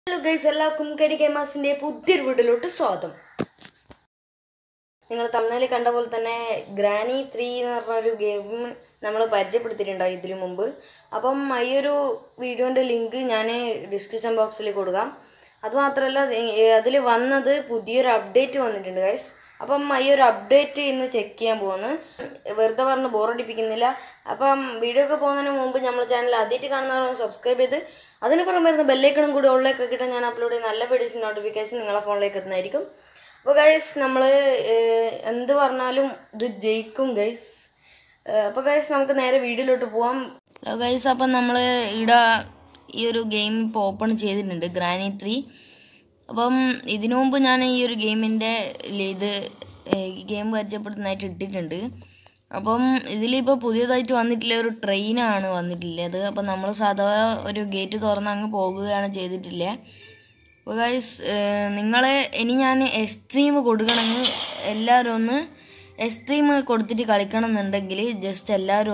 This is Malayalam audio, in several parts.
Hello guys, എല്ലാവർക്കും KDGAMÉRZന്റെ പുതിയൊരു വീഡിയോയിലോട്ട് സ്വാഗതം. നിങ്ങൾ തമിഴിൽ കണ്ട പോലെ തന്നെ ഗ്രാനി 3 എന്ന് പറഞ്ഞ ഒരു ഗെയിം നമ്മൾ പരിചയപ്പെടുത്തിയിട്ടുണ്ടായി ഇതിനു മുമ്പ്. അപ്പം ഈ ഒരു വീഡിയോന്റെ ലിങ്ക് ഞാൻ ഡിസ്ക്രിപ്ഷൻ ബോക്സിൽ കൊടുക്കാം. അതുമാത്രമല്ല അതിൽ വന്നത് പുതിയൊരു അപ്ഡേറ്റ് വന്നിട്ടുണ്ട് ഗൈസ്. അപ്പം ഈ ഒരു അപ്ഡേറ്റ് ഇന്ന് ചെക്ക് ചെയ്യാൻ പോകുന്നു. വെറുതെ പറഞ്ഞ് ബോറടിപ്പിക്കുന്നില്ല. അപ്പം വീഡിയോ ഒക്കെ പോകുന്നതിന് മുമ്പ് നമ്മുടെ ചാനൽ ആദ്യമായിട്ട് കാണുന്നവർ സബ്സ്ക്രൈബ് ചെയ്ത് അതിന് പുറമെ വരുന്ന ബെല്ലൈക്കണും കൂടി ഉള്ളിലേക്ക് കിട്ടാൻ ഞാൻ അപ്ലോഡ് ചെയ്യുന്ന നല്ല വീഡിയോസ് നോട്ടിഫിക്കേഷൻ നിങ്ങളുടെ ഫോണിലേക്ക് എത്തുന്നതായിരിക്കും. അപ്പോൾ ഗൈസ് നമ്മൾ എന്ത് പറഞ്ഞാലും ഇത് ജയിക്കും ഗൈസ്. അപ്പോൾ ഗൈസ് നമുക്ക് നേരെ വീഡിയോയിലോട്ട് പോവാം. ഗൈസ് അപ്പം നമ്മൾ ഇവിടെ ഈ ഒരു ഗെയിം ഇപ്പോൾ ഓപ്പൺ ചെയ്തിട്ടുണ്ട്, ഗ്രാനി 3. അപ്പം ഇതിനു മുമ്പ് ഞാൻ ഈ ഒരു ഗെയിമിൻ്റെ ഗെയിം പരിചയപ്പെടുത്തുന്നതായിട്ട് ഇട്ടിട്ടുണ്ട്. അപ്പം ഇതിലിപ്പോൾ പുതിയതായിട്ട് വന്നിട്ടുള്ള ഒരു ട്രെയിനാണ് വന്നിട്ടുള്ളത്. അപ്പം നമ്മൾ സാധാരണ ഒരു ഗേറ്റ് തുറന്ന് അങ്ങ് പോകുകയാണ് ചെയ്തിട്ടില്ല. അപ്പോൾ ഗൈസ് നിങ്ങൾ ഇനി ഞാൻ എക്സ്ട്രീം കൊടുക്കണമെങ്കിൽ എല്ലാവരും ഒന്ന് എക്സ്ട്രീം കൊടുത്തിട്ട് കളിക്കണം എന്നുണ്ടെങ്കിൽ ജസ്റ്റ് എല്ലാവരും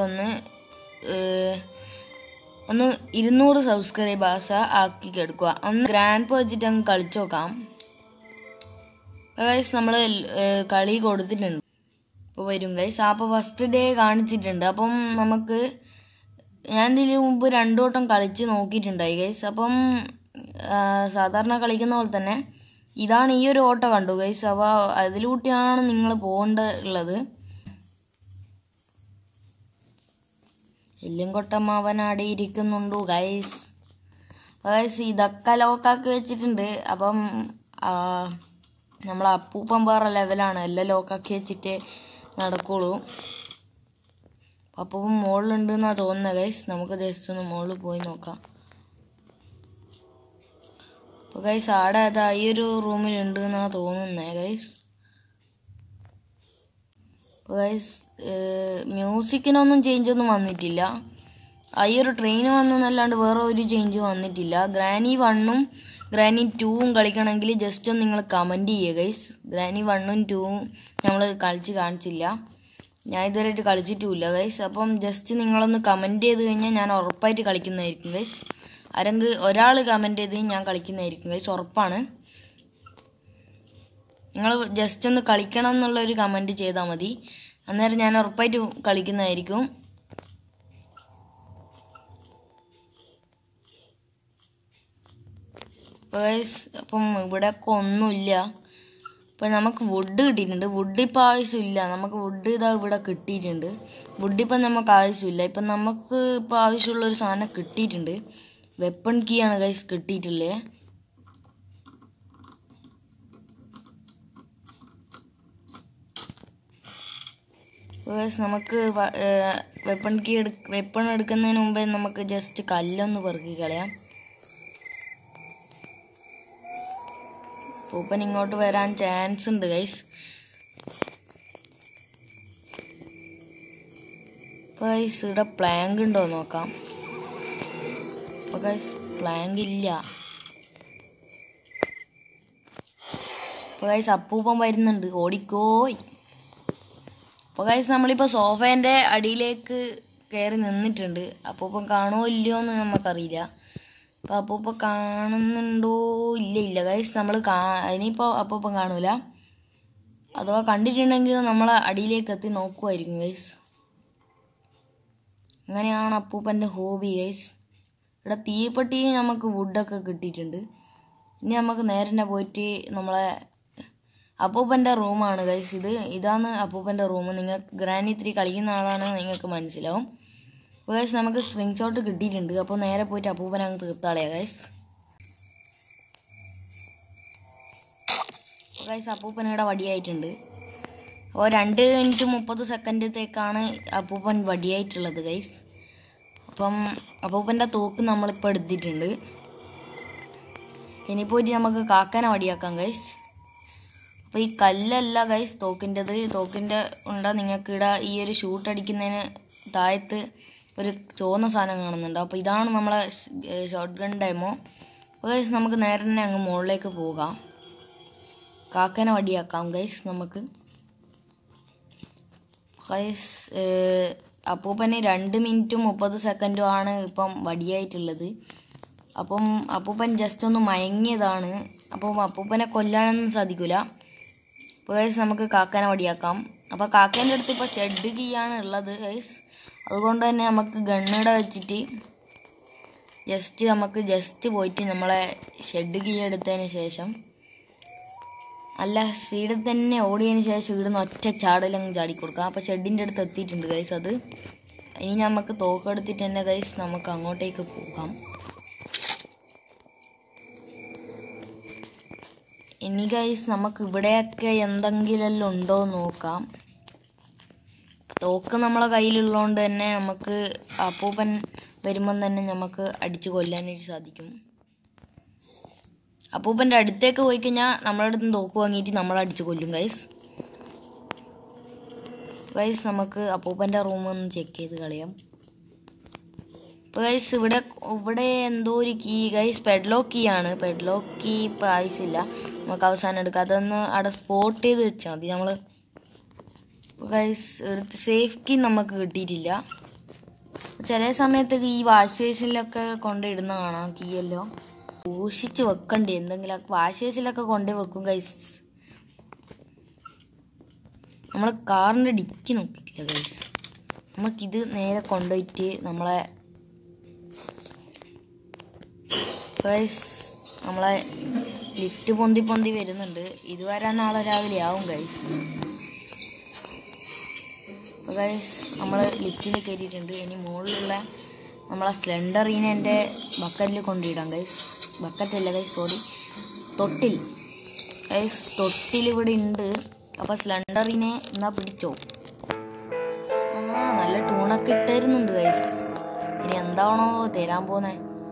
ഒന്ന് 200 സബ്സ്ക്രൈബേഴ്സ് ആക്കി എടുക്കുക. ഒന്ന് ഗ്രാൻഡ് വെച്ചിട്ട് അങ്ങ് കളിച്ചു നോക്കാം. ഗൈസ് നമ്മൾ കളി കൊടുത്തിട്ടുണ്ട്. അപ്പോൾ വരും ഗൈസ്. അപ്പോൾ ഫസ്റ്റ് ഡേ കാണിച്ചിട്ടുണ്ട്. അപ്പം നമുക്ക് ഞാൻ ഇതിന് മുമ്പ് 2 വട്ടം കളിച്ച് നോക്കിയിട്ടുണ്ടായി ഗൈസ്. അപ്പം സാധാരണ കളിക്കുന്ന പോലെ തന്നെ ഇതാണ് ഈ ഒരു ഓട്ടം കണ്ടു ഗൈസ്. അപ്പോൾ അതിലൂട്ടിയാണ് നിങ്ങൾ പോകേണ്ടത്. എല്ലും കൊട്ടമാവനാടെ ഇരിക്കുന്നുണ്ടു ഗൈസ്. ഗൈസ് ഇതൊക്കെ ലോക്കാക്കി വെച്ചിട്ടുണ്ട്. അപ്പം നമ്മൾ അപ്പൂപ്പൻ വേറെ ലെവലാണ്, എല്ലാം ലോക്കാക്കി വെച്ചിട്ട് നടക്കുള്ളൂ. അപ്പം മുകളിലുണ്ട് എന്നാണ് തോന്നുന്നത് ഗൈസ്. നമുക്ക് ജസ്റ്റ് ഒന്ന് മുകളിൽ പോയി നോക്കാം. അപ്പോൾ ഗൈസ് ആടെ അതാ ഈ ഒരു റൂമിലുണ്ട് എന്നാണ് തോന്നുന്നത് ഗൈസ്. അപ്പോൾ ഗൈസ് മ്യൂസിക്കിനൊന്നും ചേഞ്ചൊന്നും വന്നിട്ടില്ല. ഈ ഒരു ട്രെയിൻ വന്നല്ലാണ്ട് വേറെ ഒരു ചേഞ്ചും വന്നിട്ടില്ല. ഗ്രാനി 1ഉം ഗ്രാനി 2ഉം കളിക്കണമെങ്കിൽ ജസ്റ്റ് ഒന്ന് നിങ്ങൾ കമൻറ്റ് ചെയ്യുക ഗൈസ്. ഗ്രാനി 1ഉം 2ഉം നമ്മൾ കളിച്ച് കാണിച്ചില്ല, ഞാൻ ഇതുവരെയായിട്ട് കളിച്ചിട്ടുമില്ല ഗൈസ്. അപ്പം ജസ്റ്റ് നിങ്ങളൊന്ന് കമൻറ്റ് ചെയ്ത് കഴിഞ്ഞാൽ ഞാൻ ഉറപ്പായിട്ട് കളിക്കുന്നതായിരിക്കും ഗൈസ്. ആരെങ്കിലും ഒരാൾ കമൻറ്റ് ചെയ്ത് ഞാൻ കളിക്കുന്നതായിരിക്കും ഗൈസ്, ഉറപ്പാണ്. നിങ്ങൾ ജസ്റ്റ് ഒന്ന് കളിക്കണം എന്നുള്ളൊരു കമൻറ്റ് ചെയ്താൽ മതി, അന്നേരം ഞാൻ ഉറപ്പായിട്ട് കളിക്കുന്നതായിരിക്കും. ഗൈസ് അപ്പം ഇവിടെയൊക്കെ ഒന്നുമില്ല. ഇപ്പം നമുക്ക് വുഡ് കിട്ടിയിട്ടുണ്ട്. വുഡ് ഇപ്പം ആവശ്യമില്ല, നമുക്ക് വുഡ് ഇതാ ഇവിടെ കിട്ടിയിട്ടുണ്ട്. വുഡ് ഇപ്പം നമുക്ക് ആവശ്യമില്ല. ഇപ്പം നമുക്ക് ഇപ്പോൾ ആവശ്യമുള്ളൊരു സാധനം കിട്ടിയിട്ടുണ്ട്. വെപ്പൺ കീ ആണ് ഗൈസ് കിട്ടിയിട്ടുള്ളത്. ഗൈസ് നമുക്ക് വെപ്പൺ എടുക്കുന്നതിന് മുമ്പേ നമുക്ക് ജസ്റ്റ് കല്ലൊന്ന് പെറുക്കി കളയാം. പൂപ്പൻ ഇങ്ങോട്ട് വരാൻ ചാൻസ് ഉണ്ട് ഗൈസ്. അപ്പോൾ ഗൈസ് ഇവിടെ പ്ലാങ്ക് ഉണ്ടോ നോക്കാം. അപ്പോൾ ഗൈസ് പ്ലാങ്ക് ഇല്ല. അപ്പോൾ ഗൈസ് അപ്പൂപ്പൻ വരുന്നുണ്ട്, ഓടിക്കോയ്. അപ്പോൾ ഗൈസ് നമ്മളിപ്പോൾ സോഫേൻ്റെ അടിയിലേക്ക് കയറി നിന്നിട്ടുണ്ട്. അപ്പൂപ്പൻ കാണുമോ ഇല്ലയോ എന്ന് നമുക്കറിയില്ല. അപ്പോൾ അപ്പൂപ്പൻ കാണുന്നുണ്ടോ ഇല്ല ഗൈസ്. നമ്മൾ ഇനിയിപ്പോൾ അപ്പൂപ്പൻ കാണൂല. അഥവാ കണ്ടിട്ടുണ്ടെങ്കിൽ നമ്മൾ അടിയിലേക്ക് എത്തി നോക്കുമായിരിക്കും ഗൈസ്. അങ്ങനെയാണ് അപ്പൂപ്പൻ്റെ ഹോബി ഗൈസ്. ഇവിടെ തീപ്പെട്ടി നമുക്ക് വുഡൊക്കെ കിട്ടിയിട്ടുണ്ട്. ഇനി നമുക്ക് നേരെ പോയിട്ട് നമ്മളെ അപ്പൂപ്പൻ്റെ റൂമാണ് ഗൈസ്. ഇതാണ് അപ്പൂപ്പൻ്റെ റൂം. നിങ്ങൾ ഗ്രാനി 3 കളിക്കുന്ന ആളാണ്, നിങ്ങൾക്ക് മനസ്സിലാവും. അപ്പോൾ ഗൈസ് നമുക്ക് സ്ക്രീൻ ഷോട്ട് കിട്ടിയിട്ടുണ്ട്. അപ്പോൾ നേരെ പോയിട്ട് അപ്പൂപ്പനെ അങ്ങ് തീർത്താളയാ ഗൈസ്. അപ്പോൾ ഗൈസ് അപ്പൂപ്പൻ ഇവിടെ വടിയായിട്ടുണ്ട്. അപ്പോൾ 2 മിനിറ്റ് 30 സെക്കൻഡത്തേക്കാണ് അപ്പൂപ്പൻ വടിയായിട്ടുള്ളത് ഗൈസ്. അപ്പം അപ്പൂപ്പൻ്റെ തോക്ക് നമ്മളിപ്പോൾ എടുത്തിട്ടുണ്ട്. ഇനി പോയിട്ട് നമുക്ക് കാക്കനെ വടിയാക്കാം ഗൈസ്. അപ്പോൾ ഈ കല്ലല്ല ഗൈസ് തോക്കിൻ്റെ ഉണ്ടാ നിങ്ങൾക്ക് ഇവിടെ ഈ ഒരു ഷൂട്ട് അടിക്കുന്നതിന് താഴത്ത് ഒരു ചുവന്ന സാധനം കാണുന്നുണ്ട്. അപ്പോൾ ഇതാണ് നമ്മളെ ഷോട്ട് ഗൺ ഡെമോ. അപ്പോൾ ഗൈസ് നമുക്ക് നേരെ തന്നെ അങ്ങ് മുകളിലേക്ക് പോകാം, കാക്കനെ വടിയാക്കാം ഗൈസ് നമുക്ക്. ഗൈസ് അപ്പൂപ്പന് 2 മിനിറ്റും 30 സെക്കൻഡും ആണ് ഇപ്പം വടിയായിട്ടുള്ളത്. അപ്പം അപ്പൂപ്പൻ ജസ്റ്റ് ഒന്ന് മയങ്ങിയതാണ്. അപ്പം അപ്പൂപ്പനെ കൊല്ലാനൊന്നും സാധിക്കില്ല. അപ്പോൾ ഗൈസ് നമുക്ക് കാക്കനെ വടിയാക്കാം. അപ്പോൾ കാക്കേൻ്റെ അടുത്ത് ഇപ്പോൾ ഷെഡ് കീയാണ് ഉള്ളത് ഗൈസ്. അതുകൊണ്ട് തന്നെ നമുക്ക് ഗണ്ണിടെ വെച്ചിട്ട് നമുക്ക് ജസ്റ്റ് പോയിട്ട് നമ്മളെ ഷെഡ് കീ എടുത്തതിന് ശേഷം അല്ല സ്പീഡിൽ തന്നെ ഓടിയതിന് ശേഷം ഇവിടുന്ന് ഒറ്റ ചാടലങ്ങ് ചാടിക്കൊടുക്കാം. അപ്പോൾ ഷെഡിൻ്റെ അടുത്ത് എത്തിയിട്ടുണ്ട് ഗൈസ്. അത് ഇനി നമുക്ക് തോക്കെടുത്തിട്ട് തന്നെ ഗൈസ് നമുക്ക് അങ്ങോട്ടേക്ക് പോകാം. ഇനി ഗൈസ് നമുക്ക് ഇവിടെയൊക്കെ എന്തെങ്കിലും ഉണ്ടോ നോക്കാം. തോക്ക് നമ്മളെ കയ്യിലുള്ളതുകൊണ്ട് തന്നെ നമുക്ക് അപ്പൂപ്പൻ വരുമ്പം തന്നെ നമുക്ക് അടിച്ച് കൊല്ലാനായിട്ട് സാധിക്കും. അപ്പൂപ്പൻ്റെ അടുത്തേക്ക് പോയി കഴിഞ്ഞാൽ നമ്മുടെ അടുത്ത് തോക്ക് വാങ്ങിയിട്ട് നമ്മളടിച്ച് കൊല്ലും ഗൈസ്. നമുക്ക് അപ്പൂപ്പൻ്റെ റൂമൊന്ന് ചെക്ക് ചെയ്ത് കളയാം. അപ്പോൾ ഗൈസ് ഇവിടെ എന്തോ ഒരു കീ ഗൈസ്, പെഡ്ലോക്ക് കീ ആണ്. പെഡ്ലോക്ക് കീ ഇപ്പോൾ ആവശ്യമില്ല, നമുക്ക് അവസാനം എടുക്കാം. അതൊന്ന് അവിടെ സ്പോട്ട് ചെയ്ത് വെച്ചാൽ മതി. നമ്മൾ ഗൈസ് എടുത്ത് സേഫ് കീ നമുക്ക് കിട്ടിയിട്ടില്ല. ചില സമയത്ത് ഈ വാഷ് ബേസിലൊക്കെ കൊണ്ടിടുന്ന കാണാം കീയല്ലോ. സൂക്ഷിച്ച് വെക്കണ്ടേ, എന്തെങ്കിലും വാഷ് ബേസിലൊക്കെ കൊണ്ടുപോയി വെക്കും ഗൈസ്. നമ്മൾ കാറിൻ്റെ ഡിക്കി നോക്കിയിട്ടില്ല ഗൈസ്. നമുക്കിത് നേരെ കൊണ്ടുപോയിട്ട് നമ്മളെ ലിഫ്റ്റ് പൊന്തി വരുന്നുണ്ട്. ഇത് വരാൻ നാളെ രാവിലെ ആവും ഗൈസ്. നമ്മൾ ലിഫ്റ്റിൽ കയറിയിട്ടുണ്ട്. ഇനി മുകളിലുള്ള നമ്മളെ സ്ലെൻഡറിനെ എൻ്റെ ബക്കറ്റിൽ കൊണ്ടിടാം ഗൈസ്. ബക്കറ്റല്ല ഗൈസ്, സോറി, തൊട്ടിൽ ഗൈസ്. തൊട്ടിൽ ഇവിടെ ഉണ്ട്. അപ്പോൾ സ്ലെൻഡറിനെ എന്നാ പിടിച്ചോ. നല്ല ടൂണൊക്കെ ഇട്ടുതരുന്നുണ്ട് ഗൈസ്. ഇനി എന്താണോ തരാൻ പോന്നെ.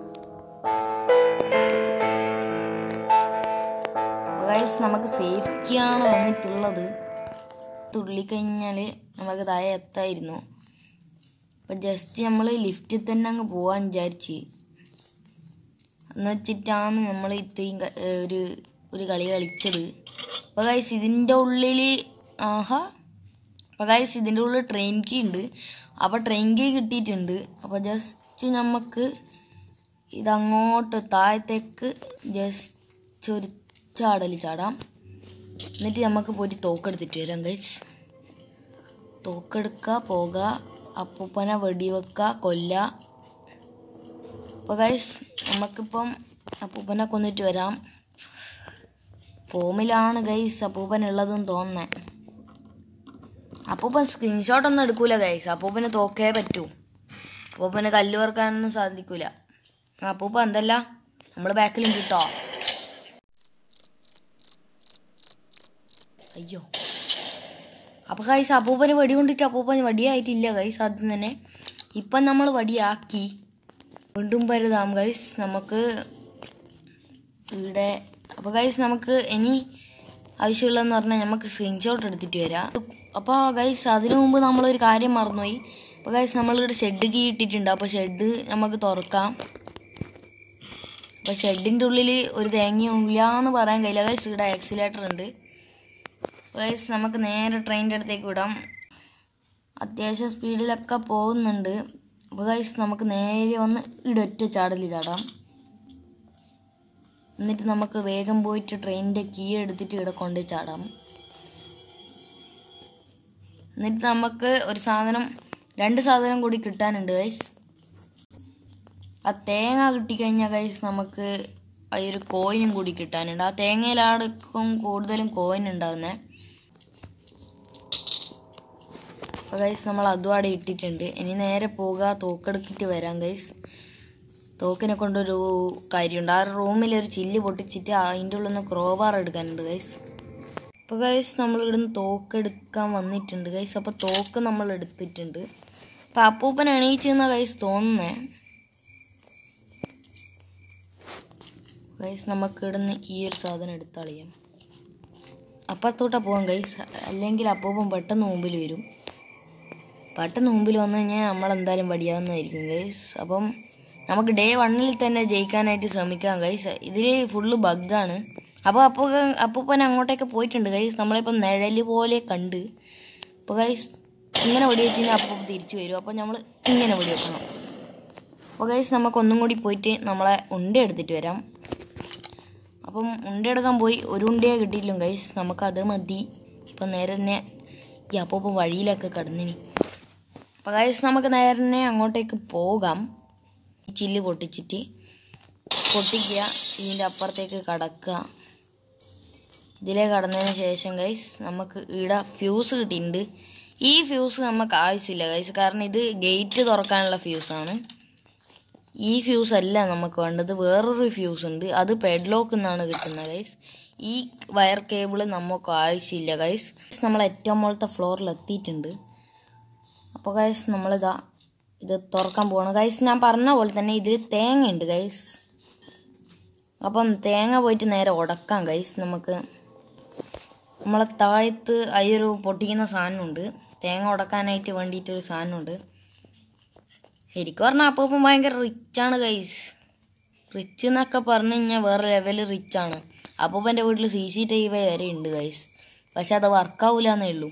അപ്പോൾ ഗൈസ് നമുക്ക് സേഫ്റ്റിയാണ് വന്നിട്ടുള്ളത്. തുള്ളിക്കഴിഞ്ഞാൽ നമുക്ക് താഴെ എത്തായിരുന്നു. അപ്പം ജസ്റ്റ് നമ്മൾ ലിഫ്റ്റിൽ തന്നെ അങ്ങ് പോകാൻ വിചാരിച്ച് എന്ന് വെച്ചിട്ടാണ് നമ്മൾ ഇത്രയും ഒരു കളി കളിച്ചത്. അപ്പോൾ ഗൈസ് ഇതിൻ്റെ ഉള്ളിൽ അപ്പോൾ ഗൈസ് ഇതിൻ്റെ ഉള്ളിൽ ട്രെയിൻ കീ ഉണ്ട്. അപ്പോൾ ട്രെയിൻ കീ കിട്ടിയിട്ടുണ്ട്. അപ്പോൾ ജസ്റ്റ് നമുക്ക് ഇതങ്ങോട്ട് താഴത്തേക്ക് ജസ്റ്റ് ഒരു ചാടാം. എന്നിട്ട് നമുക്ക് പോയിട്ട് തോക്കെടുത്തിട്ട് വരാം ഗൈസ്. തോക്കെടുക്കുക, പോകുക, അപ്പൂപ്പനെ വെടിവെക്കുക, കൊല്ലുക. അപ്പോൾ ഗൈസ് നമുക്കിപ്പം അപ്പൂപ്പനെ കൊന്നിട്ട് വരാം. ഫോമിലാണ് ഗൈസ് അപ്പൂപ്പൻ ഉള്ളതെന്ന് തോന്നുന്നത്. അപ്പൂപ്പൻ സ്ക്രീൻഷോട്ടൊന്നും എടുക്കൂല ഗൈസ്. അപ്പൂപ്പന് തോക്കേ പറ്റൂ. അപ്പൂപ്പന് കല്ല് വറുക്കാനൊന്നും സാധിക്കൂല. അപ്പൂപ്പ എന്തല്ല നമ്മൾ ബാക്കിലും കിട്ടോ. അയ്യോ, അപ്പോൾ ഗൈസ് അപ്പൂപ്പന് വടി കൊണ്ടിട്ട് അപ്പൂപ്പന് വടിയായിട്ടില്ല ഗൈസ്. ആദ്യം തന്നെ ഇപ്പം നമ്മൾ വടിയാക്കി. വീണ്ടും പരുതാം ഗൈസ് നമുക്ക് ഇവിടെ. അപ്പോൾ ഗൈസ് നമുക്ക് ഇനി ആവശ്യമുള്ളതെന്ന് പറഞ്ഞാൽ നമുക്ക് സ്ക്രീൻഷോട്ട് എടുത്തിട്ട് വരാം. അപ്പോൾ ഗൈസ് അതിനു മുമ്പ് നമ്മളൊരു കാര്യം മറന്നുപോയി. അപ്പോൾ ഗൈസ് നമ്മളിവിടെ ഷെഡ് കീ ഇട്ടിട്ടുണ്ട്. അപ്പോൾ ഷെഡ് നമുക്ക് തുറക്കാം. അപ്പോൾ ഷെഡിൻ്റെ ഉള്ളിൽ ഒരു തേങ്ങയില്ല എന്ന് പറയാൻ കഴിയില്ല ഗൈസ്. ഇവിടെ ആക്സിലേറ്റർ ഉണ്ട് ഗൈസ്. നമുക്ക് നേരെ ട്രെയിനിൻ്റെ അടുത്തേക്ക് വിടാം. അത്യാവശ്യം സ്പീഡിലൊക്കെ പോകുന്നുണ്ട്. അപ്പോൾ ഗൈസ് നമുക്ക് നേരെ വന്ന് ഇവിടെ ഒറ്റ ചാടാം. എന്നിട്ട് നമുക്ക് വേഗം പോയിട്ട് ട്രെയിനിൻ്റെ കീ എടുത്തിട്ട് ഇവിടെ കൊണ്ട് ചാടാം. എന്നിട്ട് നമുക്ക് രണ്ട് സാധനം കൂടി കിട്ടാനുണ്ട് ഗൈസ്. ആ തേങ്ങ കിട്ടിക്കഴിഞ്ഞാൽ ഗൈസ് നമുക്ക് ആ ഒരു കോയിനും കൂടി കിട്ടാനുണ്ട്. ആ തേങ്ങയിലാടുക്കും കൂടുതലും കോയിൻ ഉണ്ടാകുന്നത്. അപ്പോൾ ഗൈസ് നമ്മൾ അതും അവിടെ ഇട്ടിട്ടുണ്ട്. ഇനി നേരെ പോകുക, തോക്കെടുത്തിട്ട് വരാം ഗൈസ്. തോക്കിനെ കൊണ്ടൊരു കാര്യമുണ്ട്. ആ റൂമിലൊരു ചില്ല് പൊട്ടിച്ചിട്ട് അതിൻ്റെ ഉള്ളിൽ നിന്ന് ക്രോബാർ എടുക്കാനുണ്ട് ഗൈസ്. അപ്പോൾ ഗൈസ് നമ്മൾ ഇവിടുന്ന് തോക്കെടുക്കാൻ വന്നിട്ടുണ്ട് ഗൈസ്. അപ്പോൾ തോക്ക് നമ്മൾ എടുത്തിട്ടുണ്ട്. അപ്പോൾ അപ്പൂപ്പൻ എണീച്ചെന്ന ഗൈസ് തോന്നുന്നേ ഗൈസ്. നമുക്ക് ഇവിടുന്ന് ഈ ഒരു സാധനം എടുത്തളിയാം. അപ്പത്തോട്ടാ പോകാം ഗൈസ്. അല്ലെങ്കിൽ അപ്പൂപ്പൻ പെട്ടെന്ന് മുമ്പിൽ വരും. പെട്ടെന്ന് മുമ്പിൽ വന്നു കഴിഞ്ഞാൽ നമ്മളെന്തായാലും വടിയാവുന്നതായിരിക്കും ഗൈസ്. അപ്പം നമുക്ക് ഡേ 1 തന്നെ ജയിക്കാനായിട്ട് ശ്രമിക്കാം ഗൈസ്. ഇതിൽ ഫുള്ള് ബഗ്ഗാണ്. അപ്പോൾ അപ്പൂപ്പൻ അങ്ങോട്ടേക്ക് പോയിട്ടുണ്ട് ഗൈസ്. നമ്മളിപ്പം നിഴല് പോലെ കണ്ട്. അപ്പോൾ ഗൈസ് ഇങ്ങനെ വെടി വെച്ച് കഴിഞ്ഞാൽ അപ്പൂപ്പൻ തിരിച്ചു വരും. അപ്പോൾ നമ്മൾ ഇങ്ങനെ വെടി വെക്കണം. അപ്പോൾ ഗൈസ് നമുക്ക് ഒന്നും കൂടി പോയിട്ട് നമ്മളെ ഉണ്ട എടുത്തിട്ട് വരാം. അപ്പം ഉണ്ട എടുക്കാൻ പോയി, ഒരു ഉണ്ടയെ കിട്ടിയില്ല ഗൈസ്, നമുക്കത് മതി. ഇപ്പം നേരെ തന്നെ ഈ അപ്പോൾ വഴിയിലൊക്കെ കിടന്നിനി. അപ്പോൾ ഗൈസ് നമുക്ക് നേരെ തന്നെ അങ്ങോട്ടേക്ക് പോകാം. ചില്ല് പൊട്ടിക്കുക, ഇതിൻ്റെ അപ്പുറത്തേക്ക് കടക്കുക. ഇതിലേ കടന്നതിന് ശേഷം ഗൈസ് നമുക്ക് ഇവിടെ ഫ്യൂസ് കിട്ടിയിട്ടുണ്ട്. ഈ ഫ്യൂസ് നമുക്ക് ആവശ്യമില്ല ഗൈസ്, കാരണം ഇത് ഗേറ്റ് തുറക്കാനുള്ള ഫ്യൂസാണ്. ഈ ഫ്യൂസ് അല്ല നമുക്ക് വേണ്ടത്, വേറൊരു ഫ്യൂസ് ഉണ്ട്, അത് പെഡ്ലോക്ക് എന്നാണ് കിട്ടുന്നത് ഗൈസ്. ഈ വയർ കേബിൾ നമുക്ക് ആവശ്യമില്ല ഗൈസ്. നമ്മൾ ഏറ്റവും മുകളിലത്തെ ഫ്ലോറിൽ എത്തിയിട്ടുണ്ട്. അപ്പോൾ ഗൈസ് നമ്മളിതാ ഇത് തുറക്കാൻ പോകണം ഗൈസ്. ഞാൻ പറഞ്ഞ പോലെ തന്നെ ഇതിൽ തേങ്ങ ഉണ്ട് ഗൈസ്. അപ്പം തേങ്ങ പോയിട്ട് നേരെ ഉടക്കാം ഗൈസ്. നമുക്ക് നമ്മളെ താഴത്ത് അയ്യൊരു പൊട്ടിക്കുന്ന സാധനമുണ്ട്, തേങ്ങ ഉടക്കാനായിട്ട് വേണ്ടിയിട്ടൊരു സാധനമുണ്ട്. ശരിക്കും പറഞ്ഞാൽ അപ്പം ഭയങ്കര റിച്ചാണ് ഗൈസ്. റിച്ച് എന്നൊക്കെ പറഞ്ഞു കഴിഞ്ഞാൽ വേറെ ലെവൽ റിച്ചാണ്. അപ്പൂപ്പൻ്റെ വീട്ടിൽ CCTV വരെ ഉണ്ട് ഗൈസ്, പക്ഷെ അത് വർക്കാവില്ല എന്നേ ഉള്ളൂ.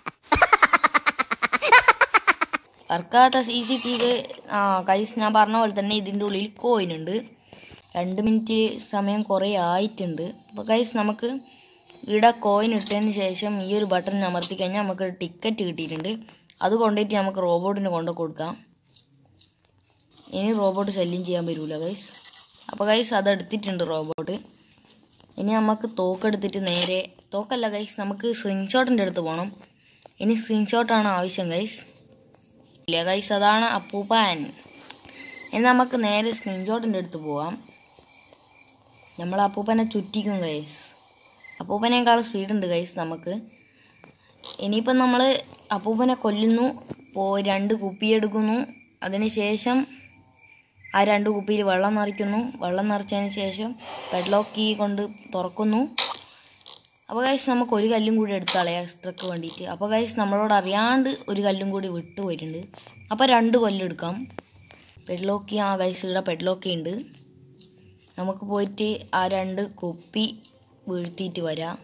വർക്കാത്ത CCTV ഗൈസ് ഞാൻ പറഞ്ഞ പോലെ തന്നെ ഇതിൻ്റെ ഉള്ളിൽ കോയിനുണ്ട്. 2 മിനിറ്റ് സമയം കുറേ ആയിട്ടുണ്ട്. അപ്പോൾ ഗൈസ് നമുക്ക് ഇവിടെ കോയിൻ ഇട്ടതിന് ശേഷം ഈ ഒരു ബട്ടൺ അമർത്തി കഴിഞ്ഞാൽ നമുക്ക് ടിക്കറ്റ് കിട്ടിയിട്ടുണ്ട്. അത് കൊണ്ടുപോയിട്ട് നമുക്ക് റോബോട്ടിന് കൊണ്ടു കൊടുക്കാം. ഇനി റോബോട്ട് ശല്യം ചെയ്യാൻ പറ്റൂല ഗൈസ്. അപ്പോൾ ഗൈസ് അതെടുത്തിട്ടുണ്ട് റോബോട്ട്. ഇനി നമുക്ക് തോക്കെടുത്തിട്ട് നേരെ, തോക്കല്ല ഗൈസ്, നമുക്ക് സ്ക്രീൻഷോട്ടിൻ്റെ അടുത്ത് പോകണം. ഇനി സ്ക്രീൻഷോട്ടാണ് ആവശ്യം ഗൈസ്. ഇല്ല ഗൈസ്, അതാണ് അപ്പൂപ്പൻ. ഇനി നമുക്ക് നേരെ സ്ക്രീൻഷോട്ടിൻ്റെ അടുത്ത് പോവാം. നമ്മൾ അപ്പൂപ്പനെ ചുറ്റിക്കും ഗൈസ്. അപ്പൂപ്പനേക്കാൾ സ്പീഡുണ്ട് ഗൈസ് നമുക്ക്. ഇനിയിപ്പം നമ്മൾ അപ്പൂപ്പനെ കൊല്ലുന്നു, 2 കുപ്പി എടുക്കുന്നു. അതിന് ശേഷം ആ 2 കുപ്പിയിൽ വെള്ളം നിറയ്ക്കുന്നു. വെള്ളം നിറച്ചതിന് ശേഷം പെഡ്ലോക്ക് കീ കൊണ്ട് തുറക്കുന്നു. അപ്പോൾ ഗൈസ് നമുക്ക് ഒരു കല്ലും കൂടി എടുത്താളേ എക്സ്ട്രക്ക് വേണ്ടിയിട്ട്. അപ്പോൾ ഗൈസ് നമ്മളോട് അറിയാണ്ട് ഒരു കല്ലും കൂടി വിട്ടു പോയിട്ടുണ്ട്. അപ്പോൾ 2 കൊല്ലെടുക്കാം. പെഡ്ലോക്ക് കീ ഗൈസ് ഇവിടെ പെഡ്ലോക്ക് കീ ഉണ്ട്. നമുക്ക് പോയിട്ട് ആ 2 കുപ്പി വീഴ്ത്തിയിട്ട് വരാം.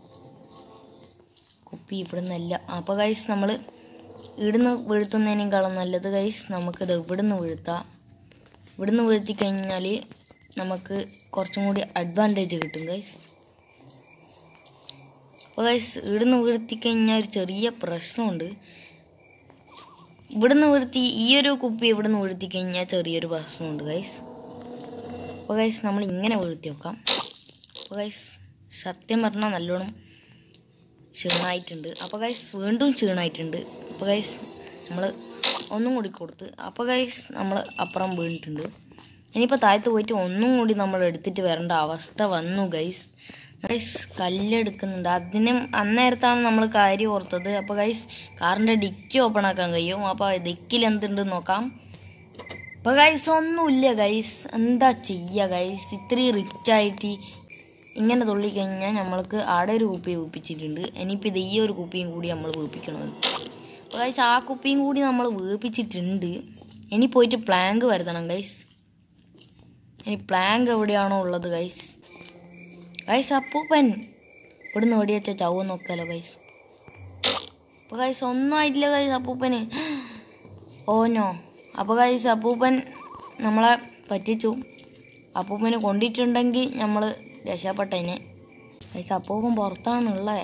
കുപ്പി ഇവിടെ നിന്നല്ല. അപ്പോൾ ഗൈസ് നമ്മൾ ഇവിടുന്ന് വീഴ്ത്തുന്നതിനേക്കാളും നല്ലത് ഗൈസ് നമുക്കിത് ഇവിടുന്ന് വീഴ്ത്താം. ഇവിടുന്ന് വീഴ്ത്തി കഴിഞ്ഞാൽ നമുക്ക് കുറച്ചും കൂടി അഡ്വാൻറ്റേജ് കിട്ടും ഗൈസ്. അപ്പോൾ ഗൈസ് ഇവിടുന്ന് വീഴ്ത്തി കഴിഞ്ഞാൽ ഒരു ചെറിയ പ്രശ്നമുണ്ട്. ഇവിടുന്ന് വീഴ്ത്തി ഈ ഒരു കുപ്പി ഇവിടുന്ന് വീഴ്ത്തി കഴിഞ്ഞാൽ ചെറിയൊരു പ്രശ്നമുണ്ട് ഗൈസ്. അപ്പോൾ ഗൈസ് നമ്മൾ ഇങ്ങനെ വീഴ്ത്തി വെക്കാം. അപ്പോൾ ഗൈസ് സത്യം പറഞ്ഞാൽ നല്ലോണം ക്ഷീണമായിട്ടുണ്ട്. അപ്പോൾ ഗൈസ് വീണ്ടും ക്ഷീണമായിട്ടുണ്ട്. അപ്പോൾ ഗൈസ് നമ്മൾ ഒന്നും കൂടി കൊടുത്ത്, അപ്പോൾ ഗൈസ് നമ്മൾ അപ്പുറം വീണിട്ടുണ്ട്. ഇനിയിപ്പോൾ താഴത്ത് പോയിട്ട് ഒന്നും കൂടി നമ്മൾ എടുത്തിട്ട് വരേണ്ട അവസ്ഥ വന്നു ഗൈസ്. ഗൈസ് കല്ലെടുക്കുന്നുണ്ട്. അന്നേരത്താണ് നമ്മൾ കാര്യം ഓർത്തത്. അപ്പോൾ ഗൈസ് കാറിൻ്റെ ഡിക്കി ഓപ്പൺ ആക്കാൻ കഴിയും. അപ്പോൾ ഡിക്കിൽ എന്തുണ്ടെന്ന് നോക്കാം. അപ്പോൾ ഗൈസ് ഒന്നുമില്ല ഗൈസ്, എന്താ ചെയ്യുക ഗൈസ്. ഇത്രയും റിച്ചായിട്ട് ഇങ്ങനെ തുള്ളിക്കഴിഞ്ഞാൽ നമ്മൾക്ക് ആടെ ഒരു കുപ്പി വീപ്പിച്ചിട്ടുണ്ട്. ഇനിയിപ്പോൾ ഇത് ഈ ഒരു കുപ്പിയും കൂടി നമ്മൾ വീപ്പിക്കണം. അപ്പോൾ ഗൈസ് ആ കുപ്പിയും കൂടി നമ്മൾ വീപ്പിച്ചിട്ടുണ്ട്. ഇനി പോയിട്ട് പ്ലാങ്ക് വരുത്തണം ഗൈസ്. ഇനി പ്ലാങ്ക് എവിടെയാണോ ഉള്ളത് ഗൈസ്. ഗൈസ് അപ്പൂപ്പൻ ഇവിടുന്ന് വെടിവെച്ച ചവ് നോക്കാലോ ഗൈസ്. അപ്പോൾ ഗൈസ് ഒന്നും ആയിട്ടില്ല ഗൈസ് അപ്പൂപ്പന്. ഓനോ. അപ്പോൾ ഗൈസ് അപ്പൂപ്പൻ നമ്മളെ പറ്റിച്ചു. അപ്പൂപ്പന് കൊണ്ടിട്ടുണ്ടെങ്കിൽ നമ്മൾ രക്ഷപ്പെട്ടതിനെ. ഗൈസ് അപ്പൂപ്പൻ പുറത്താണുള്ളത്.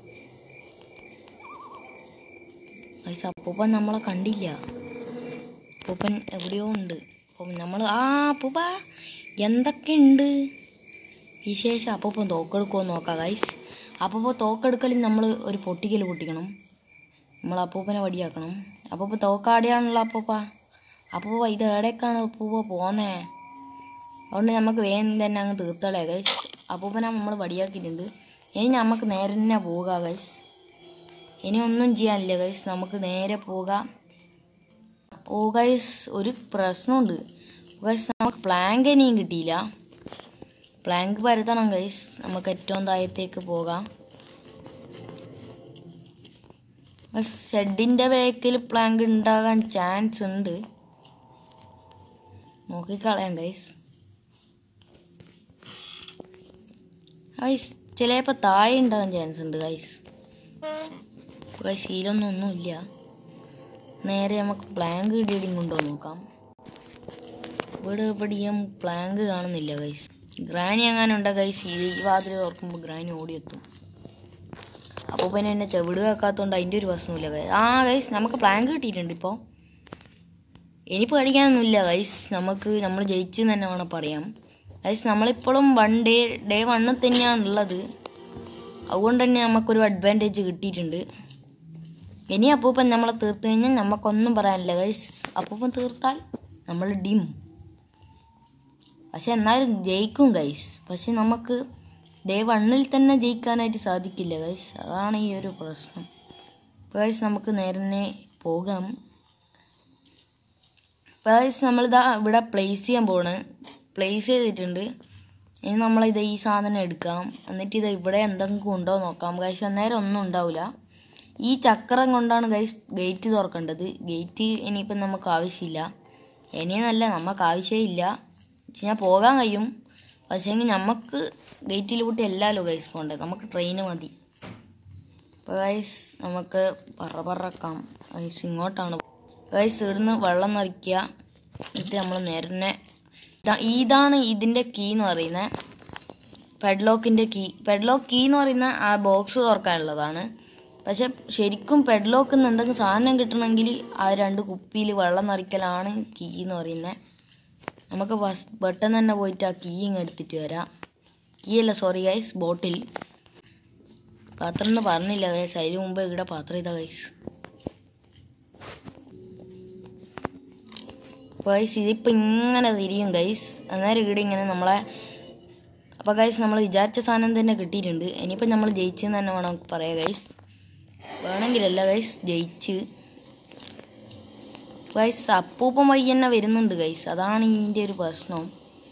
ഗൈസ് അപ്പൂപ്പൻ നമ്മളെ കണ്ടില്ല. അപ്പൂപ്പൻ എവിടെയോ ഉണ്ട്. അപ്പം നമ്മൾ അപ്പൂപ്പ എന്തൊക്കെയുണ്ട് വിശേഷം. അപ്പൂപ്പൻ തോക്കെടുക്കുമോ നോക്കാം ഗൈസ്. അപ്പൂപ്പ തോക്കെടുക്കലും നമ്മൾ ഒരു പൊട്ടിക്കൽ പൊട്ടിക്കണം. നമ്മൾ അപ്പൂപ്പനെ വടിയാക്കണം. അപ്പൂപ്പ തോക്കാടിയാണല്ലോ അപ്പൂപ്പ. അപ്പൂപ്പ ഇത് എവിടേക്കാണ് അപ്പൂപ്പ പോന്നേ. അതുകൊണ്ട് നമുക്ക് വേഗം തന്നെ അങ്ങ് തീർത്തളേ ഗൈസ്. അപ്പൂപ്പനെ നമ്മൾ വടിയാക്കിയിട്ടുണ്ട്. ഇനി നമുക്ക് നേരെ തന്നെ പോകാം ഗൈസ്. ഇനി ഒന്നും ചെയ്യാനില്ല ഗൈസ്, നമുക്ക് നേരെ പോകാം. ഓ ഗൈസ് ഒരു പ്രശ്നമുണ്ട് ഗൈസ്, നമുക്ക് പ്ലാങ്ക് ഇനിയും കിട്ടിയില്ല. പ്ലാങ്ക് പരത്തണം ഗൈസ്. നമുക്ക് ഏറ്റവും താഴത്തേക്ക് പോകാം. ഷെഡിൻ്റെ ബാക്കിൽ പ്ലാങ്ക് ഉണ്ടാകാൻ ചാൻസ് ഉണ്ട്. നോക്കിക്കളയാം ഗൈസ്. ഗൈസ് ചിലപ്പോൾ താഴെ ഉണ്ടാകാൻ ചാൻസ് ഉണ്ട് ഗൈസ്. ഗൈസ് ഇതിലൊന്നും ഒന്നുമില്ല. നേരെ നമുക്ക് പ്ലാങ്ക് കിട്ടിയിടും കൊണ്ടോ നോക്കാം. ഇവിടെ എവിടെയും പ്ലാങ്ക് കാണുന്നില്ല ഗൈസ്. ഗ്രാനി എങ്ങാനും ഉണ്ടോ ഗൈസ്? ഈ വാതിൽ തുറക്കുമ്പോൾ ഗ്രാനി ഓടിയെത്തും. അപ്പോൾ പിന്നെ എന്നെ ചെവിട് വെക്കാത്തതുകൊണ്ട് അതിൻ്റെ ഒരു പ്രശ്നമില്ല ഗൈസ്. ഗൈസ് നമുക്ക് പ്ലാങ്ക് കിട്ടിയിട്ടുണ്ട്. ഇപ്പോൾ ഇനിയിപ്പോൾ അടിക്കാനൊന്നുമില്ല ഗൈസ്. നമ്മൾ ജയിച്ചെന്ന് തന്നെ വേണം പറയാം ഗൈസ്. നമ്മളിപ്പോഴും ഡേ 1 തന്നെയാണുള്ളത്. അതുകൊണ്ട് തന്നെ നമുക്കൊരു അഡ്വാൻറ്റേജ് കിട്ടിയിട്ടുണ്ട്. ഇനി അപ്പൂപ്പൻ നമ്മളെ തീർത്ത് കഴിഞ്ഞാൽ നമുക്കൊന്നും പറയാനില്ല ഗൈസ്. അപ്പൂപ്പൻ തീർത്താൽ നമ്മൾ ഡിം. പക്ഷെ എന്നാലും ജയിക്കും ഗൈസ്. പക്ഷെ നമുക്ക് ഡേ 1 തന്നെ ജയിക്കാനായിട്ട് സാധിക്കില്ല ഗൈസ്. അതാണ് ഈ ഒരു പ്രശ്നം. അപ്പോൾ ഗൈസ് നമുക്ക് നേരെ പോകാം. അപ്പോൾ ഗൈസ് നമ്മളിതാ ഇവിടെ പ്ലേസ് ചെയ്യാൻ പോണ്. പ്ലേസ് ചെയ്തിട്ടുണ്ട്. ഇനി നമ്മളിത് ഈ സാധനം എടുക്കാം. എന്നിട്ട് ഇത് ഇവിടെ എന്തെങ്കിലും ഉണ്ടോ നോക്കാം ഗൈസ്. അന്നേരം ഒന്നും ഉണ്ടാവില്ല. ഈ ചക്രം കൊണ്ടാണ് ഗൈസ് ഗേറ്റ് തുറക്കേണ്ടത്. ഗേറ്റ് ഇനിയിപ്പം നമുക്ക് ആവശ്യമില്ല. ഇനിയെന്നല്ല, നമുക്ക് ആവശ്യമില്ല. ഞാൻ പോകാൻ കഴിയും. പക്ഷേങ്കിൽ നമുക്ക് ഗേറ്റിൽ കൂട്ടി എല്ലാമല്ലോ ഗൈസ് പോകണ്ടേ. നമുക്ക് ട്രെയിന് മതി. അപ്പോൾ ഗൈസ് നമുക്ക് പറക്കാം ഗൈസ്. ഇങ്ങോട്ടാണ് ഗൈസ്. ഇവിടുന്ന് വെള്ളം നിറയ്ക്കുക. എന്നിട്ട് നമ്മൾ നേരെ ഇതാണ് ഇതിൻ്റെ കീ എന്ന് പറയുന്നത്. പെഡ്ലോക്കിൻ്റെ കീ. പെഡ്ലോക്ക് കീ എന്ന് പറയുന്ന ആ ബോക്സ് തുറക്കാനുള്ളതാണ്. പക്ഷെ ശരിക്കും പെഡ്ലോക്കിൽ നിന്ന് എന്തെങ്കിലും സാധനം കിട്ടണമെങ്കിൽ ആ 2 കുപ്പിയിൽ വെള്ളം നിറയ്ക്കലാണ് കീ എന്ന് പറയുന്നത്. നമുക്ക് പെട്ടെന്ന് തന്നെ പോയിട്ട് ആ കീ ഇങ്ങ് എടുത്തിട്ട് വരാം. കീ അല്ല, സോറി ഗൈസ്, ബോട്ടിൽ. പാത്രം എന്ന് പറഞ്ഞില്ല ഗൈസ്. അതിന് മുമ്പ് ഇവിടെ പാത്രം ഇതാ ഗൈസ്. ഗൈസ് ഇതിപ്പോൾ ഇങ്ങനെ തിരിയും ഗൈസ്. അന്നേരം ഇവിടെ ഇങ്ങനെ നമ്മളെ അപ്പോൾ ഗൈസ് നമ്മൾ വിചാരിച്ച സാധനം തന്നെ കിട്ടിയിട്ടുണ്ട്. ഇനിയിപ്പോൾ നമ്മൾ ജയിച്ചെന്ന് തന്നെ വേണം പറയാം ഗൈസ്. വേണമെങ്കിലല്ല ഗൈസ്, ജയിച്ച്. ഗൈസ് അപ്പൂപ്പം വഴി തന്നെ വരുന്നുണ്ട് ഗൈസ്. അതാണ് ഇതിൻ്റെ ഒരു പ്രശ്നം.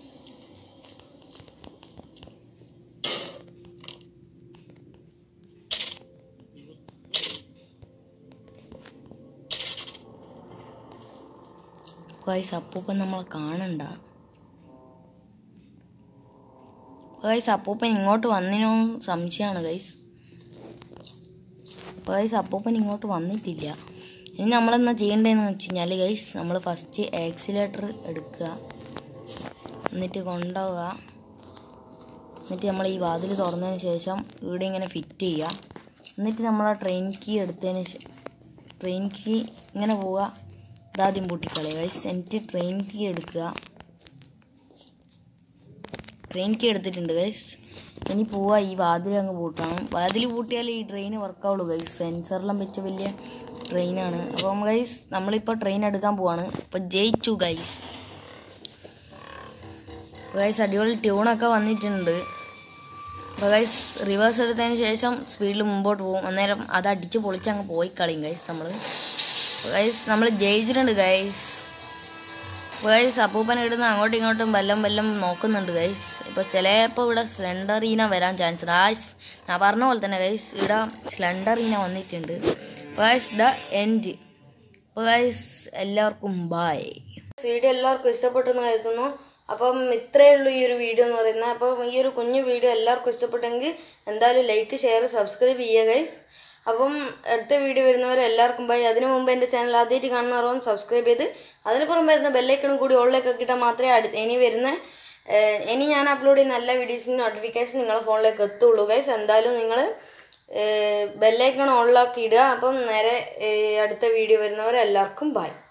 ഗൈസ് അപ്പൂപ്പൻ നമ്മളെ കാണണ്ട. ഗൈസ് അപ്പൂപ്പൻ ഇങ്ങോട്ട് വന്നിനോ സംശയമാണ് ഗൈസ്. ഗൈസ് അപ്പൂപ്പൻ ഇങ്ങോട്ട് വന്നിട്ടില്ല. ഇനി നമ്മളെന്താ ചെയ്യേണ്ടതെന്ന് വെച്ച് കഴിഞ്ഞാൽ ഗൈസ്, നമ്മൾ ഫസ്റ്റ് ആക്സിലേറ്റർ എടുക്കുക. എന്നിട്ട് കൊണ്ടുപോവുക. എന്നിട്ട് നമ്മൾ ഈ വാതിൽ തുറന്നതിന് ശേഷം ഇവിടെ ഇങ്ങനെ ഫിറ്റ് ചെയ്യുക. എന്നിട്ട് നമ്മൾ ആ ട്രെയിൻ കീ എടുത്തതിന് ട്രെയിൻ കീ ഇങ്ങനെ പോവുക. ഇതാദ്യം പൂട്ടിക്കളയുക ഗൈസ്. എന്നിട്ട് ട്രെയിൻ കീ എടുക്കുക. ട്രെയിൻ കീ എടുത്തിട്ടുണ്ട് ഗൈസ്. ഇനി പോവുക, ഈ വാതിൽ അങ്ങ് പൂട്ടണം. വാതിൽ പൂട്ടിയാൽ ഈ ട്രെയിൻ വർക്കാവുള്ളൂ ഗൈസ്. സെൻസറെല്ലാം വെച്ച വലിയ ട്രെയിനാണ്. അപ്പം ഗൈസ് നമ്മളിപ്പോൾ ട്രെയിൻ എടുക്കാൻ പോവാണ്. അപ്പോൾ ജയിച്ചു ഗൈസ്. ഗൈസ് അടിപൊളി ട്യൂണൊക്കെ വന്നിട്ടുണ്ട്. അപ്പോൾ ഗൈസ് റിവേഴ്സ് എടുത്തതിന് ശേഷം സ്പീഡിൽ മുമ്പോട്ട് പോകും. അന്നേരം അത് അടിച്ച് പൊളിച്ച് അങ്ങ് പോയി കളയും ഗൈസ് നമ്മൾ ജയിച്ചിട്ടുണ്ട് ഗൈസ്. ഗൈസ് അപ്പൂപ്പൻ ഇടുന്ന അങ്ങോട്ടും ഇങ്ങോട്ടും വല്ലം നോക്കുന്നുണ്ട് ഗൈസ്. ഇപ്പോൾ ചിലപ്പോൾ ഇവിടെ സ്ലെൻഡറീന വരാൻ ചാൻസ് ഉണ്ട്. ഞാൻ പറഞ്ഞ പോലെ തന്നെ ഗൈസ് ഇവിടെ സ്ലെൻഡറീന വന്നിട്ടുണ്ട്. Guys the end. അപ്പോൾ ഗൈസ് എല്ലാവർക്കും ബൈ. വീഡിയോ എല്ലാവർക്കും ഇഷ്ടപ്പെട്ടെന്ന് കരുതുന്നു. അപ്പം ഇത്രയേ ഉള്ളൂ ഈ ഒരു വീഡിയോ എന്ന് പറയുന്നത്. അപ്പം ഈ ഒരു കുഞ്ഞു വീഡിയോ എല്ലാവർക്കും ഇഷ്ടപ്പെട്ടെങ്കിൽ എന്തായാലും ലൈക്ക്, ഷെയർ, സബ്സ്ക്രൈബ് ചെയ്യുക ഗൈസ്. അപ്പം അടുത്ത വീഡിയോ വരുന്നവരെല്ലാവർക്കും ബൈ. അതിനു മുമ്പ് എൻ്റെ ചാനൽ ആദ്യമായിട്ട് കാണുന്നവരൊന്ന് സബ്സ്ക്രൈബ് ചെയ്ത് അതിന് പുറമെ വരുന്ന ബെല്ലൈക്കണും കൂടി ഓളിലേക്ക് കിട്ടാൻ മാത്രമേ ഇനി ഞാൻ അപ്ലോഡ് ചെയ്യുന്ന എല്ലാ വീഡിയോസിൻ്റെ നോട്ടിഫിക്കേഷൻ നിങ്ങളുടെ ഫോണിലേക്ക് എത്തുള്ളൂ ഗൈസ്. എന്തായാലും നിങ്ങൾ ബെല്ലൈക്കൺ ഓളിലാക്കി ഇടുക. അപ്പം നേരെ അടുത്ത വീഡിയോ വരുന്നവരെല്ലാവർക്കും ബൈ.